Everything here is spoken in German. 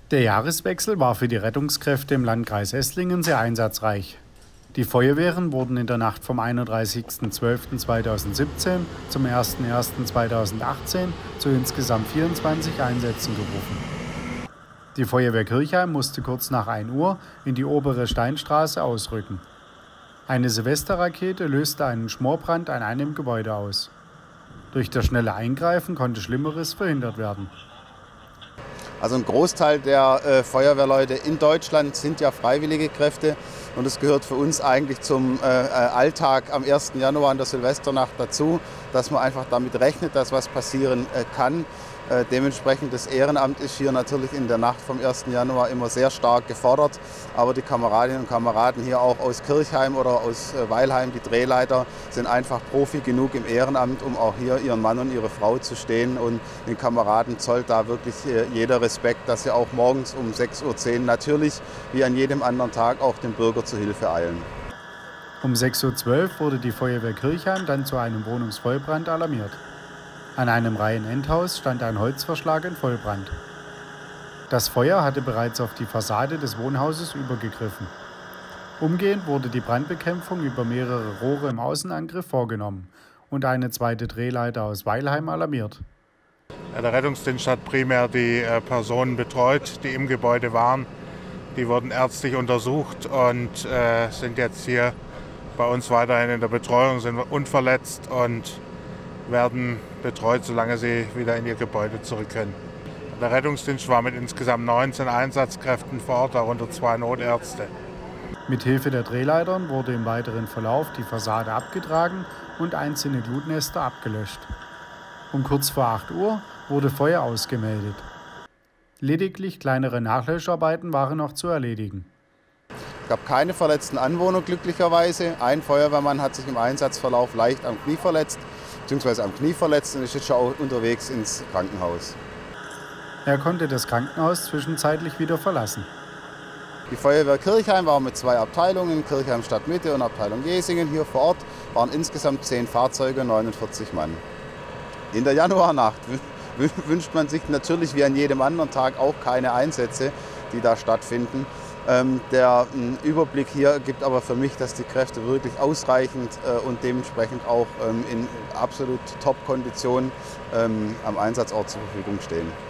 Der Jahreswechsel war für die Rettungskräfte im Landkreis Esslingen sehr einsatzreich. Die Feuerwehren wurden in der Nacht vom 31.12.2017 zum 01.01.2018 zu insgesamt 24 Einsätzen gerufen. Die Feuerwehr Kirchheim musste kurz nach 1 Uhr in die obere Steinstraße ausrücken. Eine Silvesterrakete löste einen Schmorbrand an einem Gebäude aus. Durch das schnelle Eingreifen konnte Schlimmeres verhindert werden. Also ein Großteil der Feuerwehrleute in Deutschland sind ja freiwillige Kräfte und es gehört für uns eigentlich zum Alltag am 1. Januar an der Silvesternacht dazu, dass man einfach damit rechnet, dass was passieren kann. Dementsprechend das Ehrenamt ist hier natürlich in der Nacht vom 1. Januar immer sehr stark gefordert. Aber die Kameradinnen und Kameraden hier auch aus Kirchheim oder aus Weilheim, die Drehleiter, sind einfach Profi genug im Ehrenamt, um auch hier ihren Mann und ihre Frau zu stehen. Und den Kameraden zollt da wirklich jeder Respekt, dass sie auch morgens um 6:10 Uhr natürlich wie an jedem anderen Tag auch dem Bürger zu Hilfe eilen. Um 6:12 Uhr wurde die Feuerwehr Kirchheim dann zu einem Wohnungsvollbrand alarmiert. An einem Reihenendhaus stand ein Holzverschlag in Vollbrand. Das Feuer hatte bereits auf die Fassade des Wohnhauses übergegriffen. Umgehend wurde die Brandbekämpfung über mehrere Rohre im Außenangriff vorgenommen und eine zweite Drehleiter aus Weilheim alarmiert. Der Rettungsdienst hat primär die Personen betreut, die im Gebäude waren. Die wurden ärztlich untersucht und sind jetzt hier bei uns weiterhin in der Betreuung, sind unverletzt und werden betreut, solange sie wieder in ihr Gebäude zurück können. Der Rettungsdienst war mit insgesamt 19 Einsatzkräften vor Ort, darunter 2 Notärzte. Mit Hilfe der Drehleitern wurde im weiteren Verlauf die Fassade abgetragen und einzelne Glutnester abgelöscht. Um kurz vor 8 Uhr wurde Feuer ausgemeldet. Lediglich kleinere Nachlöscharbeiten waren noch zu erledigen. Es gab keine verletzten Anwohner glücklicherweise. Ein Feuerwehrmann hat sich im Einsatzverlauf leicht am Knie verletzt und ist jetzt schon auch unterwegs ins Krankenhaus. Er konnte das Krankenhaus zwischenzeitlich wieder verlassen. Die Feuerwehr Kirchheim war mit 2 Abteilungen, Kirchheim Stadtmitte und Abteilung Gesingen, hier vor Ort, waren insgesamt 10 Fahrzeuge, 49 Mann. In der Januarnacht wünscht man sich natürlich wie an jedem anderen Tag auch keine Einsätze, die da stattfinden. Der Überblick hier gibt aber für mich, dass die Kräfte wirklich ausreichend und dementsprechend auch in absolut Top-Kondition am Einsatzort zur Verfügung stehen.